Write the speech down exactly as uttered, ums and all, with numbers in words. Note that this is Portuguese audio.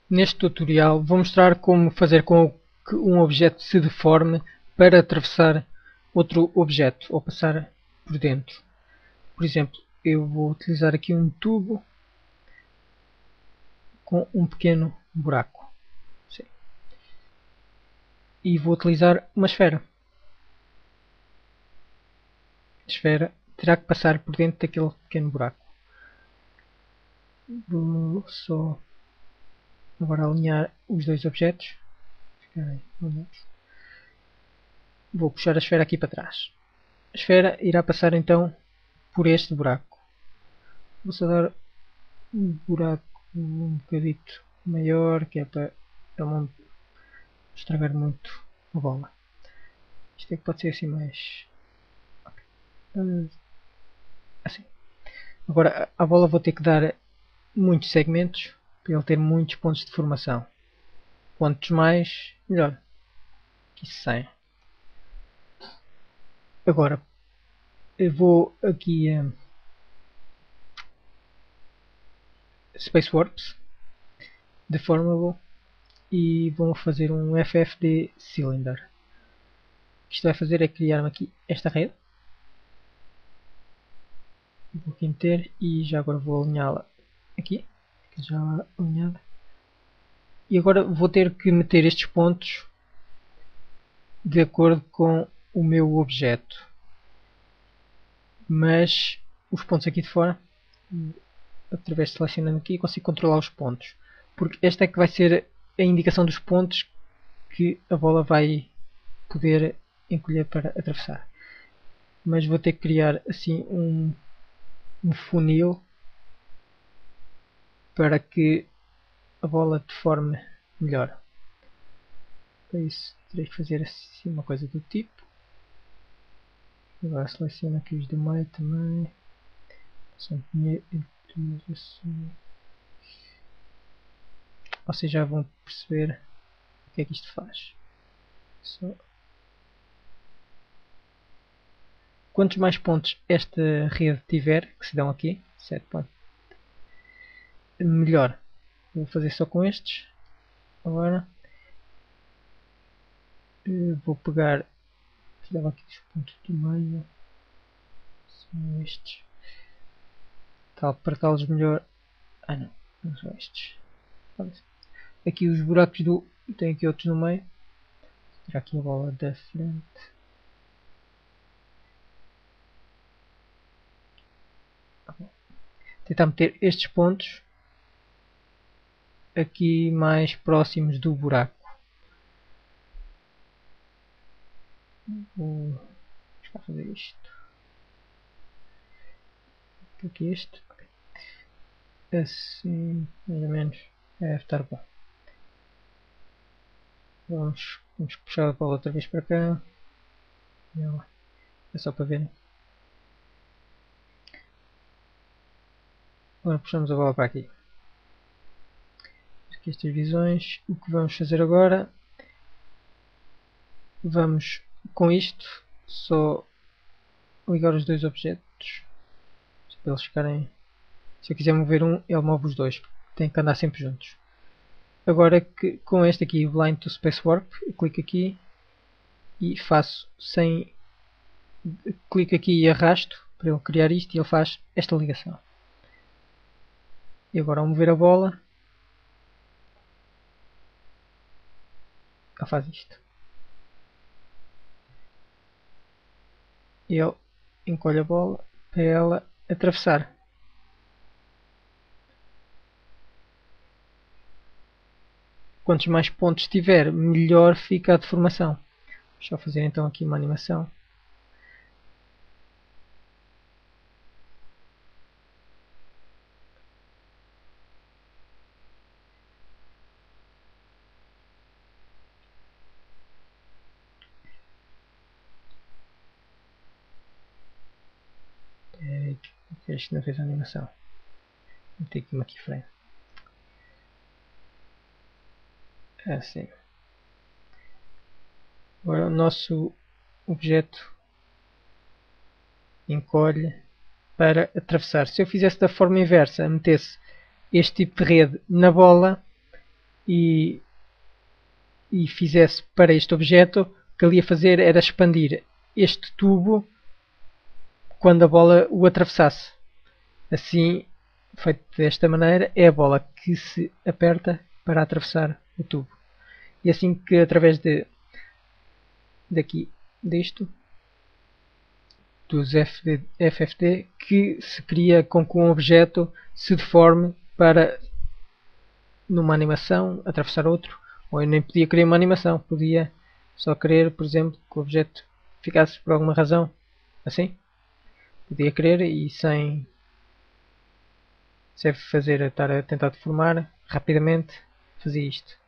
Neste tutorial vou mostrar como fazer com que um objeto se deforme para atravessar outro objeto ou passar por dentro. Por exemplo, eu vou utilizar aqui um tubo com um pequeno buraco. Sim. E vou utilizar uma esfera. A esfera terá que passar por dentro daquele pequeno buraco. Vou só agora alinhar os dois objetos. Vou puxar a esfera aqui para trás. A esfera irá passar então por este buraco. Vou só dar um buraco um bocadito maior, que é para não estragar muito a bola. Isto é que pode ser assim mais... assim. Agora a bola vou ter que dar muitos segmentos para ele ter muitos pontos de formação. Quantos mais, melhor. Aqui cem. Agora eu vou aqui a Space Warps Deformable e vou fazer um F F D Cylinder. O que isto vai fazer é criar aqui esta rede. Vou aqui meter e já agora vou alinhá-la aqui. Fica já alinhada. E agora vou ter que meter estes pontos de acordo com o meu objeto. Mas os pontos aqui de fora, através de selecionando aqui, consigo controlar os pontos. Porque esta é que vai ser a indicação dos pontos que a bola vai poder encolher para atravessar. Mas vou ter que criar assim um, um funil para que a bola deforme melhor. Para isso terei que fazer assim uma coisa do tipo. Agora seleciono aqui os do meio também. Vocês já vão perceber o que é que isto faz. Só. Quantos mais pontos esta rede tiver, que se dão aqui, sete pontos, melhor. Vou fazer só com estes. Agora vou pegar, tirava aqui os pontos do meio, são estes, tal, para tal-los melhor. Ah não, não são estes. Aqui os buracos do, tem aqui outros no meio. Vou tirar aqui a bola da frente. Tentar meter estes pontos aqui mais próximos do buraco. Vou fazer isto. Aqui este. Assim, mais ou menos. Deve estar bom. Vamos, vamos puxar a bola outra vez para cá. É só para verem. Agora puxamos a bola para aqui. Aqui estas visões. O que vamos fazer agora? Vamos com isto só ligar os dois objetos. Para eles ficarem. Se eu quiser mover um, ele move os dois. Tem que andar sempre juntos. Agora que com este aqui, Blind to Space Warp, eu clico aqui e faço sem. Clico aqui e arrasto para ele criar isto e ele faz esta ligação. E agora ao mover a bola, ele faz isto. E ele encolhe a bola para ela atravessar. Quantos mais pontos tiver, melhor fica a deformação. Deixa eu fazer então aqui uma animação. Este não fez a animação. Vou ter aqui uma keyframe. Assim. Agora o nosso objeto encolhe para atravessar. Se eu fizesse da forma inversa, metesse este tipo de rede na bola, e, e fizesse para este objeto, o que ele ia fazer era expandir este tubo quando a bola o atravessasse. Assim, feito desta maneira, é a bola que se aperta para atravessar o tubo. E assim que através de daqui disto dos F F D que se cria com que um objeto se deforme para numa animação atravessar outro, ou eu nem podia criar uma animação, podia só querer, por exemplo, que o objeto ficasse por alguma razão assim, podia querer e sem sem fazer estar a tentar deformar rapidamente fazia isto.